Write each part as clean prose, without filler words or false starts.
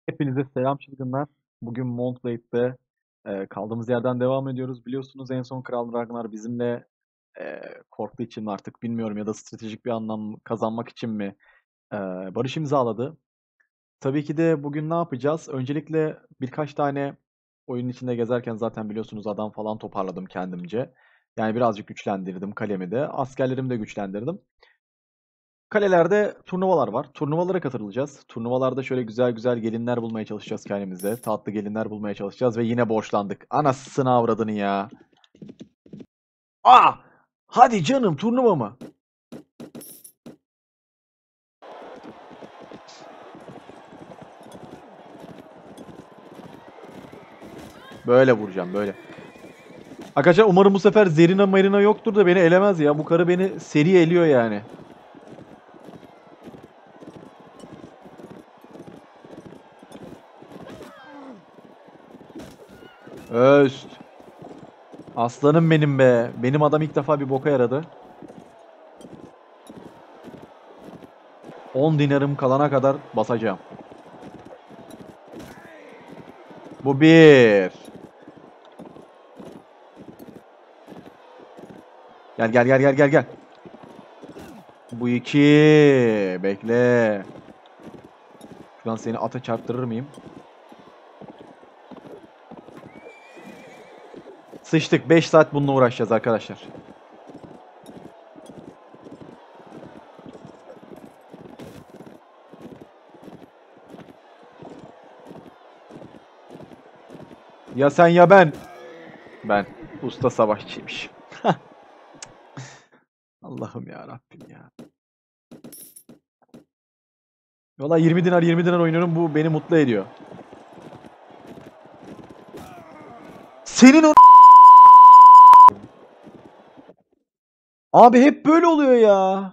Hepinize selam çılgınlar. Bugün Montlate'de kaldığımız yerden devam ediyoruz. Biliyorsunuz en son Kral Ragnar bizimle korktuğu için mi artık bilmiyorum ya da stratejik bir anlam kazanmak için mi barış imzaladı. Tabii ki de bugün ne yapacağız? Öncelikle birkaç tane oyunun içinde gezerken zaten biliyorsunuz adam falan toparladım kendimce. Yani birazcık güçlendirdim kalemi de. Askerlerimi de güçlendirdim. Kalelerde turnuvalar var. Turnuvalara katılacağız. Turnuvalarda şöyle güzel güzel gelinler bulmaya çalışacağız kendimize. Tatlı gelinler bulmaya çalışacağız ve yine borçlandık. Anasını avradını ya. Aa! Hadi canım turnuva mı? Böyle vuracağım böyle. Arkadaşlar umarım bu sefer Zerina Marina yoktur da beni elemez ya. Bu karı beni seri eliyor yani. Öst. Aslanım benim be. Benim adam ilk defa bir boka yaradı. 10 dinarım kalana kadar basacağım. Bu bir. Gel gel gel gel gel gel. Bu iki. Bekle. Şu an seni ata çarptırır mıyım? Sıçtık. 5 saat bununla uğraşacağız arkadaşlar. Ya sen ya ben. Ben. Usta savaşçıymış. Allah'ım ya Rabbim ya. Valla 20 dinar 20 dinar oynuyorum. Bu beni mutlu ediyor. Senin o... Abi hep böyle oluyor ya.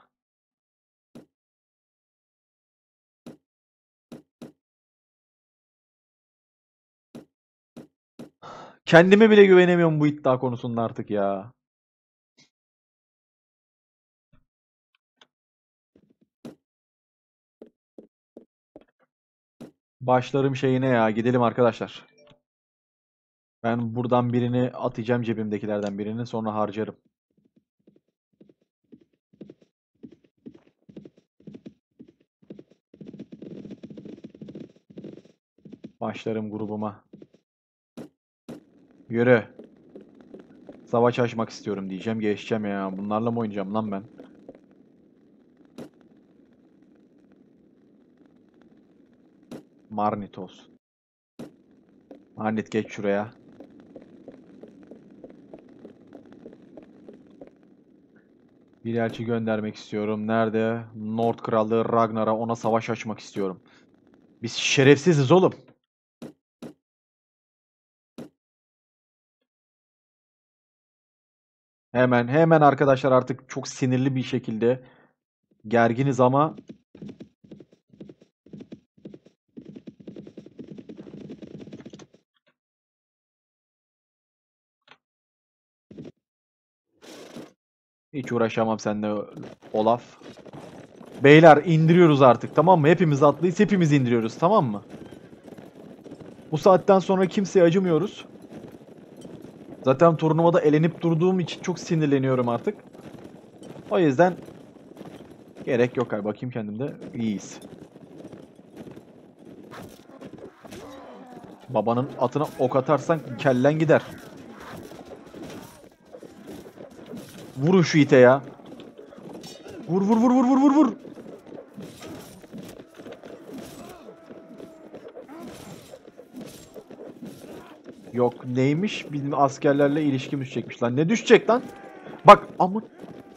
Kendime bile güvenemiyorum bu iddia konusunda artık ya. Başlarım şeyine ya. Gidelim arkadaşlar. Ben buradan birini atacağım cebimdekilerden birini. Sonra harcarım. Başlarım grubuma. Yürü. Savaş açmak istiyorum diyeceğim. Geçeceğim ya. Bunlarla mı oynayacağım lan ben? Marnitos. Marnit geç şuraya. Bir elçi göndermek istiyorum. Nerede? Nord Krallığı Ragnar'a ona savaş açmak istiyorum. Biz şerefsiziz oğlum. Hemen arkadaşlar artık çok sinirli bir şekilde gerginiz ama hiç uğraşamam seninle Olaf. Beyler indiriyoruz artık tamam mı? Hepimiz atlıyız, hepimiz indiriyoruz tamam mı? Bu saatten sonra kimseye acımıyoruz. Zaten turnuvada elenip durduğum için çok sinirleniyorum artık. O yüzden gerek yok abi. Bakayım kendimde. İyiyiz. Babanın atına ok atarsan kellen gider. Vurun şu ite ya. Vur vur vur vur vur vur vur. Yok neymiş? Bizim askerlerle ilişkim düşecekmiş lan. Ne düşecek lan? Bak amın.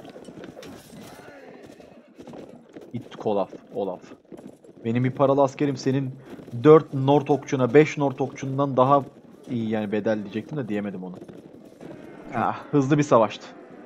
İt Olaf. Olaf. Benim bir paralı askerim senin 4 Nord okçuna 5 Nord okçundan daha iyi yani bedel diyecektim de diyemedim onu. Ah, hızlı bir savaştı.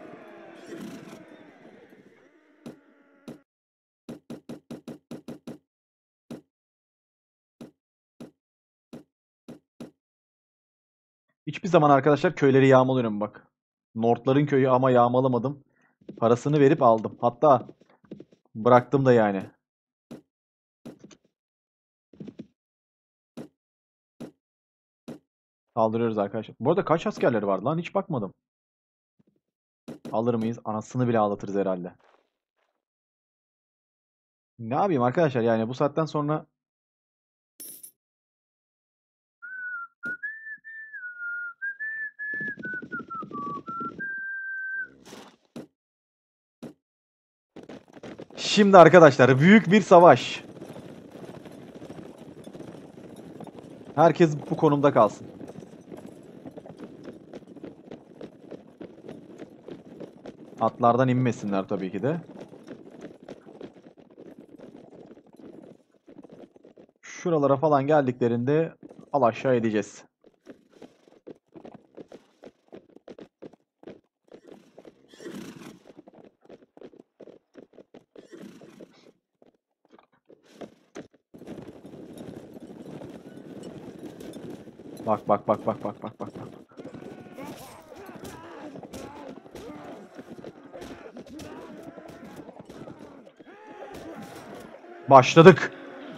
Hiçbir zaman arkadaşlar köyleri yağmalıyorum bak. Nordların köyü ama yağmalamadım. Parasını verip aldım. Hatta bıraktım da yani. Saldırıyoruz arkadaşlar. Bu arada kaç askerleri var lan? Hiç bakmadım. Alır mıyız? Anasını bile ağlatırız herhalde. Ne yapayım arkadaşlar, yani bu saatten sonra şimdi arkadaşlar büyük bir savaş. Herkes bu konumda kalsın. Atlardan inmesinler tabii ki de. Şuralara falan geldiklerinde al aşağı edeceğiz. Bak bak bak bak bak bak bak bak. Başladık.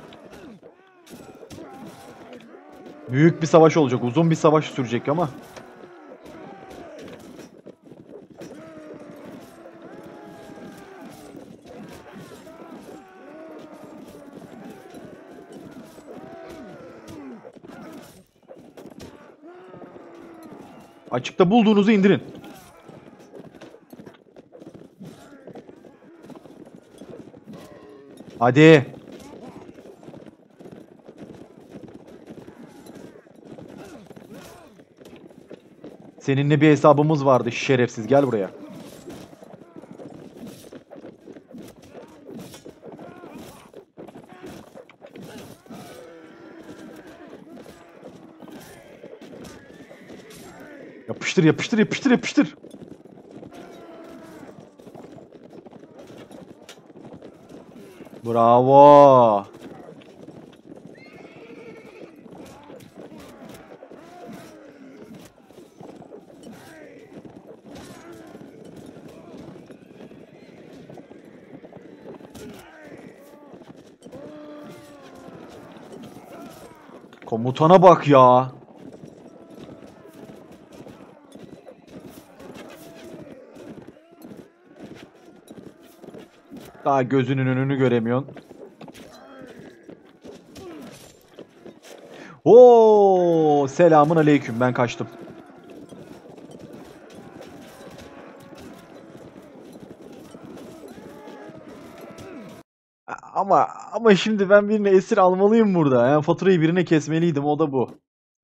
Büyük bir savaş olacak. Uzun bir savaş sürecek ama. Açıkta bulduğunuzu indirin. Hadi. Seninle bir hesabımız vardı şerefsiz. Gel buraya. Yapıştır yapıştır yapıştır yapıştır. Bravo. Komutana bak ya. Daha gözünün önünü göremiyorsun. Oo, selamun aleyküm. Ben kaçtım. Ama şimdi ben birine esir almalıyım burada. Yani faturayı birine kesmeliydim. O da bu.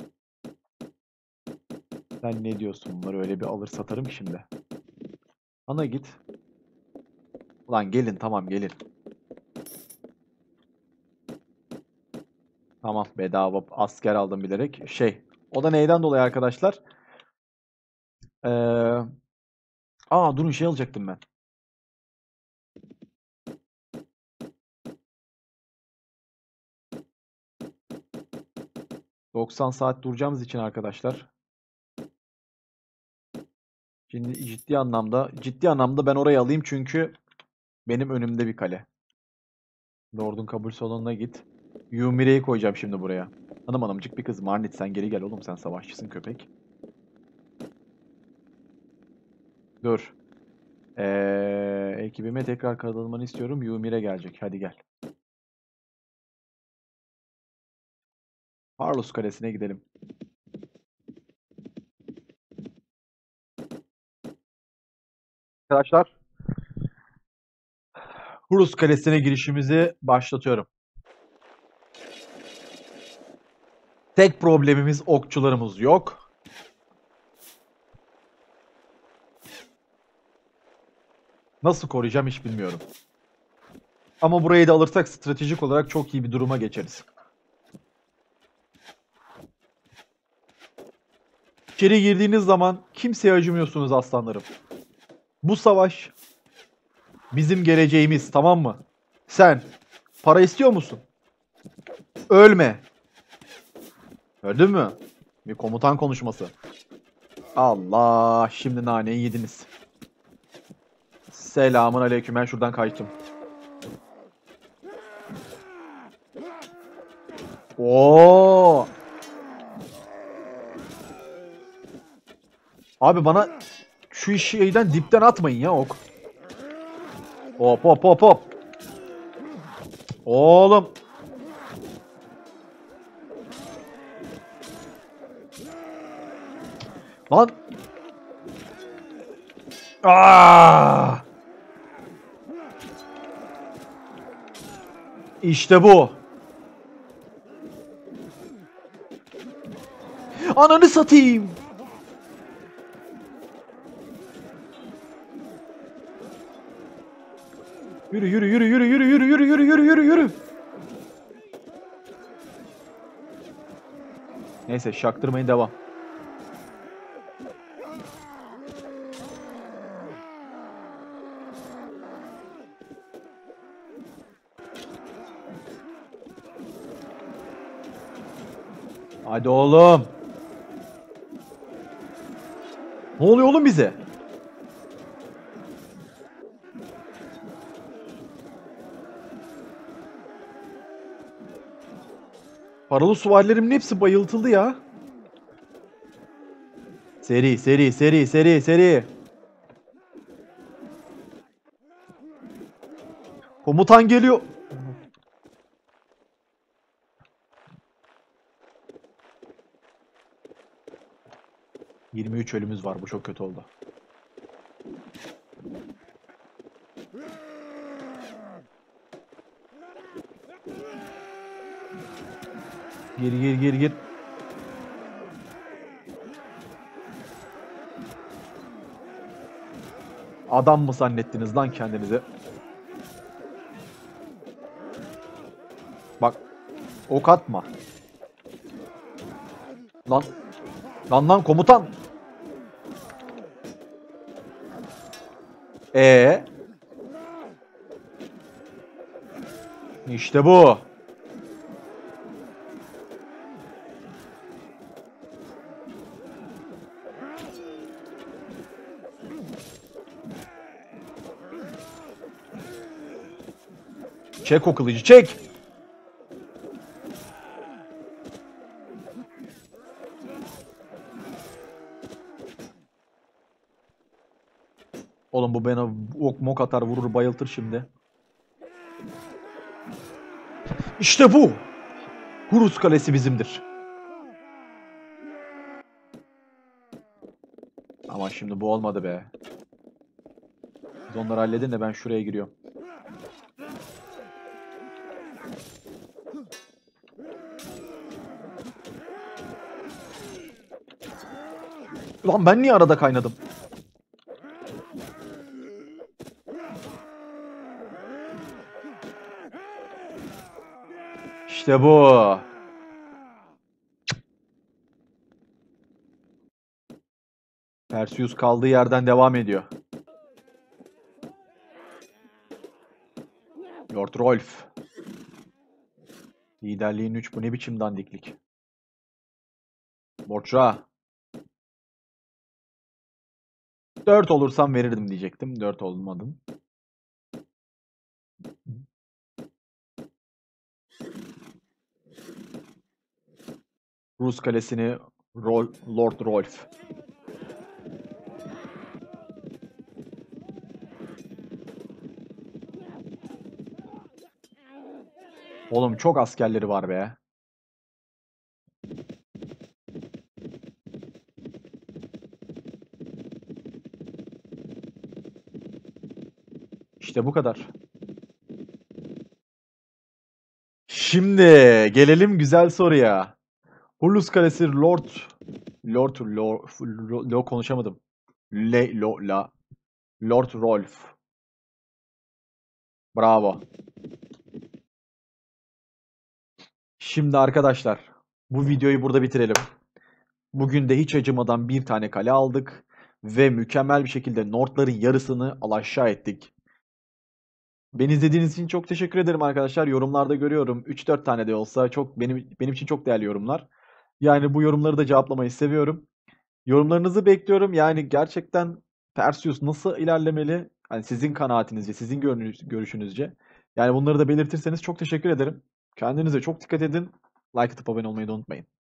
Sen ne diyorsun? Bunları öyle bir alır satarım ki şimdi. Ana git. Ulan gelin, tamam gelin. Tamam, bedava asker aldım bilerek. O da neyden dolayı arkadaşlar? Ee, durun, alacaktım ben. 90 saat duracağımız için arkadaşlar. Şimdi ciddi anlamda ben orayı alayım çünkü benim önümde bir kale. Lord'un kabul salonuna git. Yumire'yi koyacağım şimdi buraya. Hanım hanımcık bir kız. Marnit, sen geri gel oğlum, sen savaşçısın köpek. Dur. Ekibime tekrar katılmanı istiyorum. Yumire gelecek. Hadi gel. Harlos Kalesi'ne gidelim. Arkadaşlar, Hurus Kalesi'ne girişimizi başlatıyorum. Tek problemimiz okçularımız yok. Nasıl koruyacağım hiç bilmiyorum. Ama burayı da alırsak stratejik olarak çok iyi bir duruma geçeriz. İçeri girdiğiniz zaman kimseye acımıyorsunuz aslanlarım. Bu savaş bizim geleceğimiz, tamam mı? Sen para istiyor musun? Ölme. Öldün mü? Bir komutan konuşması. Allah, şimdi naneyi yediniz. Selamun aleyküm, ben şuradan kaçtım. Oo! Abi bana şu şeyden dipten atmayın ya ok. Hop hop hop hop. Oğlum. Lan. Aa! İşte bu. Ananı satayım. Yürü yürü yürü yürü yürü yürü yürü yürü yürü yürü yürü. Neyse şaktırmayın devam. Hadi oğlum. Ne oluyor oğlum bize? Paralı süvarilerimin hepsi bayıltıldı ya. Seri seri seri seri seri. Komutan geliyor. 23 ölümümüz var. Bu çok kötü oldu. Gir gir gir gir. Adam mı zannettiniz lan kendinizi? Bak. Ok atma. Lan. Lan komutan. İşte bu. Çek o kılıcı çek. Oğlum bu bana ok mok atar vurur bayıltır şimdi. İşte bu. Hurus Kalesi bizimdir. Ama şimdi bu olmadı be. Siz onları halledin de ben şuraya giriyorum. Lan ben niye arada kaynadım? İşte bu. Perseus kaldığı yerden devam ediyor. Lord Rolf. Liderliğin 3. Bu ne biçim dandiklik? Borçra. 4 olursam verirdim diyecektim. 4 olmadım. Rus kalesini Lord Rolf. Oğlum çok askerleri var be. İşte bu kadar. Şimdi gelelim güzel soruya. Hurlus Kalesi Lord konuşamadım. Lord Rolf. Bravo. Şimdi arkadaşlar bu videoyu burada bitirelim. Bugün de hiç acımadan bir tane kale aldık ve mükemmel bir şekilde Nordların yarısını alaşağı ettik. Beni izlediğiniz için çok teşekkür ederim arkadaşlar. Yorumlarda görüyorum. 3-4 tane de olsa çok benim için çok değerli yorumlar. Yani bu yorumları da cevaplamayı seviyorum. Yorumlarınızı bekliyorum. Yani gerçekten Perseus nasıl ilerlemeli? Yani sizin kanaatinizce, sizin görüşünüzce. Yani bunları da belirtirseniz çok teşekkür ederim. Kendinize çok dikkat edin. Like atıp abone olmayı da unutmayın.